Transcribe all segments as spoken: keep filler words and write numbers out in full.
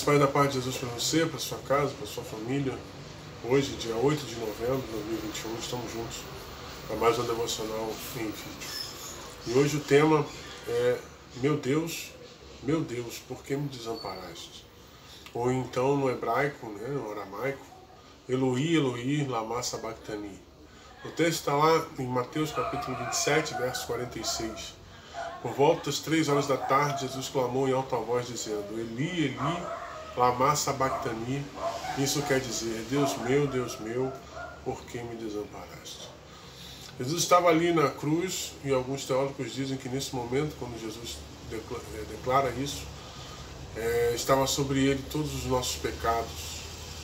Graças, Pai, da paz de Jesus para você, para sua casa, para sua família. Hoje, dia oito de novembro de dois mil e vinte e um, estamos juntos para mais um devocional em vídeo. E hoje o tema é: Meu Deus, meu Deus, por que me desamparaste? Ou então no hebraico, né, no aramaico, Eloi, Eloi, lama sabachthani. O texto está lá em Mateus capítulo vinte e sete, verso quarenta e seis. Por volta das três horas da tarde, Jesus clamou em alta voz, dizendo: Eli, Eli, lama sabachthani. Isso quer dizer: Deus meu, Deus meu, por que me desamparaste? Jesus estava ali na cruz, e alguns teólogos dizem que nesse momento, quando Jesus declara isso, é, estava sobre ele todos os nossos pecados.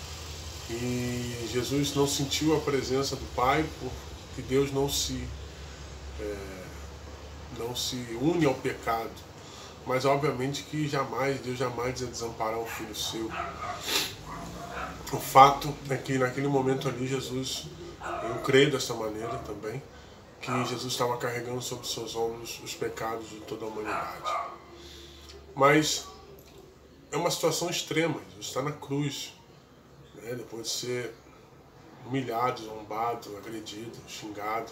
E Jesus não sentiu a presença do Pai, porque Deus não se... É, não se une ao pecado, mas obviamente que jamais, Deus jamais ia desamparar o Filho seu. O fato é que naquele momento ali Jesus, eu creio dessa maneira também, que Jesus estava carregando sobre seus ombros os pecados de toda a humanidade. Mas é uma situação extrema. Jesus está na cruz, né, depois de ser humilhado, zombado, agredido, xingado,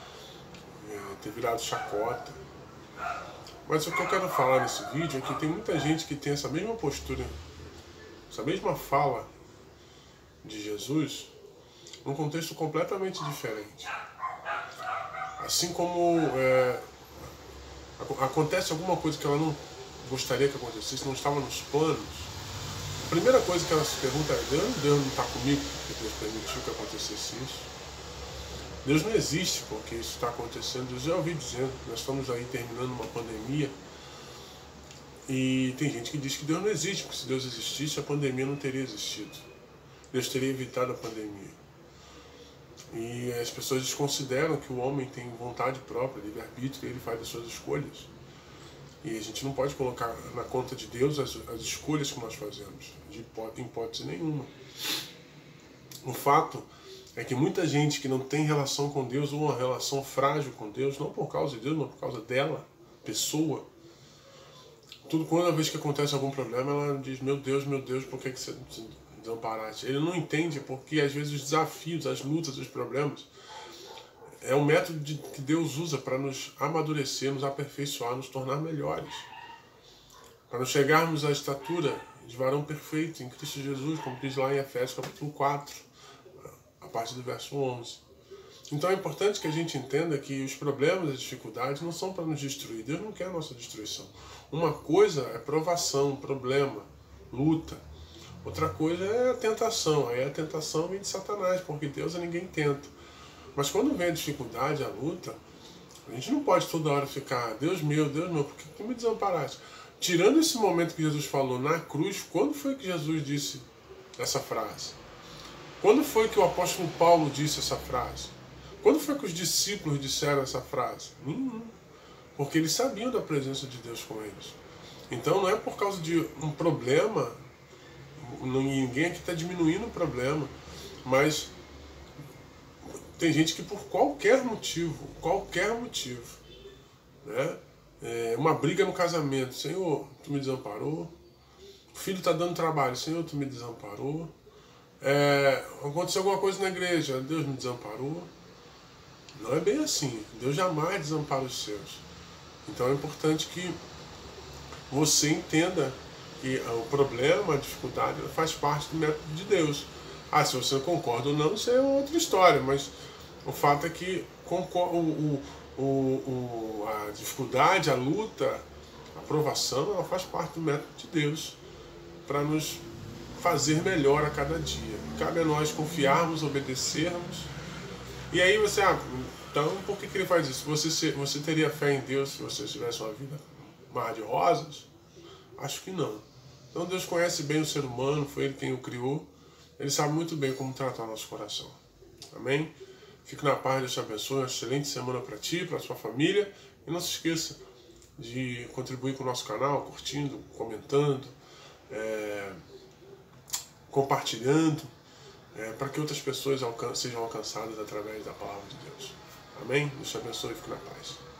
ter virado chacota. Mas o que eu quero falar nesse vídeo é que tem muita gente que tem essa mesma postura, essa mesma fala de Jesus, num contexto completamente diferente. Assim como é, acontece alguma coisa que ela não gostaria que acontecesse, não estava nos planos, a primeira coisa que ela se pergunta é: Deus, Deus não está comigo porque Deus permitiu que acontecesse isso? Deus não existe porque isso está acontecendo. Eu já ouvi dizendo, nós estamos aí terminando uma pandemia, e tem gente que diz que Deus não existe, porque se Deus existisse, a pandemia não teria existido. Deus teria evitado a pandemia. E as pessoas desconsideram que o homem tem vontade própria, livre-arbítrio, e ele faz as suas escolhas. E a gente não pode colocar na conta de Deus as, as escolhas que nós fazemos, de hipótese, hipótese nenhuma. O fato é que muita gente que não tem relação com Deus, ou uma relação frágil com Deus, não por causa de Deus, mas por causa dela, pessoa, tudo, quando a vez que acontece algum problema, ela diz: meu Deus, meu Deus, por que que você desamparaste? Ele não entende porque às vezes os desafios, as lutas, os problemas, é um método de, que Deus usa para nos amadurecer, nos aperfeiçoar, nos tornar melhores, para nos chegarmos à estatura de varão perfeito em Cristo Jesus, como diz lá em Efésios capítulo quatro, a partir do verso onze. Então é importante que a gente entenda que os problemas e as dificuldades não são para nos destruir. Deus não quer a nossa destruição. Uma coisa é provação, problema, luta. Outra coisa é a tentação. Aí a tentação vem de Satanás, porque Deus a ninguém tenta. Mas quando vem a dificuldade, a luta, a gente não pode toda hora ficar: Deus meu, Deus meu, por que tu me desamparaste? Tirando esse momento que Jesus falou na cruz, quando foi que Jesus disse essa frase? Quando foi que o apóstolo Paulo disse essa frase? Quando foi que os discípulos disseram essa frase? Nenhum. Porque eles sabiam da presença de Deus com eles. Então não é por causa de um problema, ninguém aqui está diminuindo o problema, mas tem gente que por qualquer motivo, qualquer motivo, né? É uma briga no casamento: Senhor, tu me desamparou. O filho está dando trabalho: Senhor, tu me desamparou. É, aconteceu alguma coisa na igreja: Deus me desamparou. Não é bem assim. Deus jamais desampara os seus. Então é importante que você entenda que o problema, a dificuldade, faz parte do método de Deus. Ah, se você concorda ou não, isso é outra história, mas o fato é que o, o, o, o, a dificuldade, a luta, a provação, ela faz parte do método de Deus para nos fazer melhor a cada dia. Cabe a nós confiarmos, obedecermos. E aí você, ah, então por que que ele faz isso? Você, você teria fé em Deus se você tivesse uma vida mar de rosas? Acho que não. Então Deus conhece bem o ser humano, foi Ele quem o criou. Ele sabe muito bem como tratar o nosso coração. Amém? Fique na paz, Deus te abençoe. Uma excelente semana para ti, para a sua família. E não se esqueça de contribuir com o nosso canal, curtindo, comentando, é, compartilhando, é, para que outras pessoas alcan- sejam alcançadas através da palavra de Deus. Amém? Deus te abençoe e fique na paz.